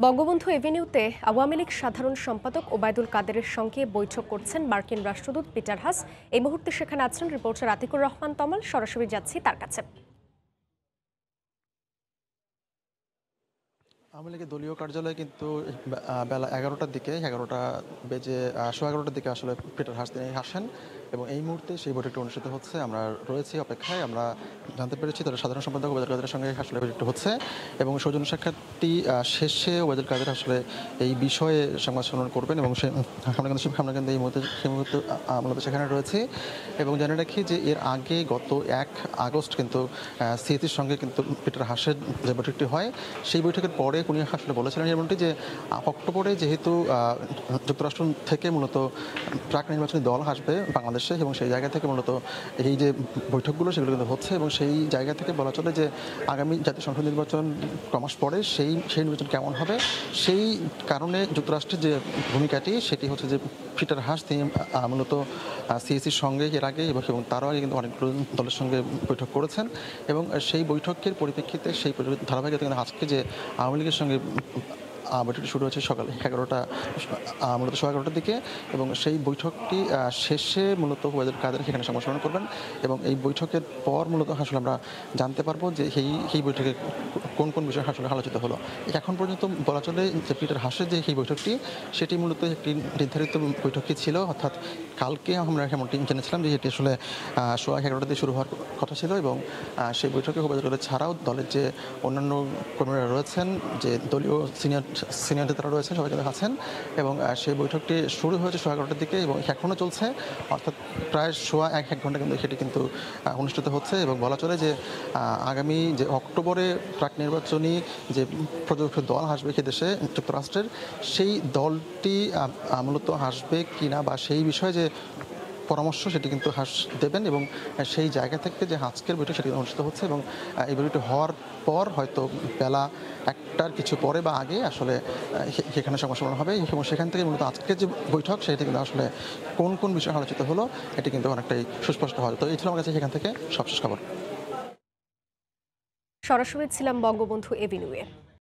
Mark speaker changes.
Speaker 1: বঙ্গবন্ধু এভিনিউতে আওয়ামী লীগ সাধারণ সম্পাদক ওবায়দুল কাদেরের সঙ্গে বৈঠক করছেন মার্কিন রাষ্ট্রদূত পিটার হাস। এই মুহূর্তে সেখানে আছেন রিপোর্টার আতিকুর রহমান তমাল। সরাসরি যাচ্ছি তার কাছে।
Speaker 2: আওয়ামী লীগের দলীয় কার্যালয়ে কিন্তু বেলা 11টার দিকে 11টার দিকে আসলে পিটার হাস তিনি আসেন এবং এই মুহূর্তে সেই বৈঠকটি অনুষ্ঠিত হচ্ছে। আমরা রয়েছি অপেক্ষায়। আমরা জানতে পেরেছি তাদের সাধারণ সম্পাদক ওবায়দুল কাদেরের সঙ্গে আসলে বৈঠকটি হচ্ছে এবং সৌজন্য সাক্ষাৎটি শেষে ওবায়দুল কাদের আসলে এই বিষয়ে সংবাদ সম্মেলন করবেন এবং আমরা কিন্তু এই মুহূর্তে মূলত সেখানে রয়েছে এবং জানিয়ে রাখি যে এর আগে গত 1 আগস্ট কিন্তু সিএসির সঙ্গে কিন্তু পিটার হাসের যে বৈঠকটি হয় সেই বৈঠকের পরে উনি আসলে বলেছিলেন এমনটি যে অক্টোবরে যেহেতু যুক্তরাষ্ট্র থেকে মূলত প্রাক নির্বাচনী দল আসবে বাংলাদেশে এবং সেই জায়গা থেকে মূলত এই যে বৈঠকগুলো সেগুলো কিন্তু হচ্ছে এবং সেই জায়গা থেকে বলা চলে যে আগামী জাতীয় সংসদ নির্বাচন কমাস পরে সেই নির্বাচন কেমন হবে সেই কারণে যুক্তরাষ্ট্রের যে ভূমিকাটি সেটি হচ্ছে যে পিটার হাস তিনি মূলত সিএসির সঙ্গে এর আগে এবং তারও আগে কিন্তু অনেকগুলো দলের সঙ্গে বৈঠক করেছেন এবং সেই বৈঠকের পরিপ্রেক্ষিতে সেই ধারাবাহিকতা কিন্তু আজকে যে আওয়ামী লীগের সঙ্গে বৈঠকটি শুরু হয়েছে সকাল 11টা মূলত 11টার দিকে এবং সেই বৈঠকটি শেষে মূলত ওবায়দুল কাদের সেখানে সংবাদ সম্মেলন করবেন এবং এই বৈঠকের পর মূলত আসলে আমরা জানতে পারবো যে এই বৈঠকে কোন বিষয় আসলে আলোচিত হলো। এখন পর্যন্ত বলা চলে যে পিটার হাসের যে এই বৈঠকটি সেটি মূলত একটি নির্ধারিত বৈঠকই ছিল, অর্থাৎ কালকে আমরা এমনটি জেনেছিলাম যে এটি আসলে 11:15 দিয়ে শুরু হওয়ার কথা ছিল এবং সেই বৈঠকে ওবায়দুল ছাড়াও দলের যে অন্যান্য কর্মীরা রয়েছেন, যে দলীয় সিনিয়র নেতারা রয়েছেন, সবাই কিন্তু আছেন এবং সেই বৈঠকটি শুরু হয়েছে 11:15টার দিকে এবং এখনও চলছে, অর্থাৎ প্রায় 1 ঘন্টা কিন্তু সেটি কিন্তু অনুষ্ঠিত হচ্ছে এবং বলা চলে যে আগামী যে অক্টোবরে প্রাক নির্বাচনী যে পর্যবেক্ষক দল আসবে সে দেশে যুক্তরাষ্ট্রের, সেই দলটি মূলত আসবে কিনা বা সেই বিষয়ে যে পরামর্শ সেটি কিন্তু হাস দেবেন এবং সেই জায়গা থেকে যে আজকের বৈঠক সেটি অনুষ্ঠিত হচ্ছে এবং এই বৈঠকটি হওয়ার পর হয়তো বেলা 1টার কিছু পরে বা আগে আসলে সেখানে সংবাদ সম্মেলন হবে এবং সেখান থেকে মূলত আজকের যে বৈঠক সেটি কিন্তু আসলে কোন বিষয়ে আলোচিত হলো এটি কিন্তু অনেকটাই সুস্পষ্ট হয়। তো এই ছিল আমার কাছে সেখান থেকে সবশেষ খবর।
Speaker 1: সরাসরি ছিলাম বঙ্গবন্ধু এভিনিউয়ে।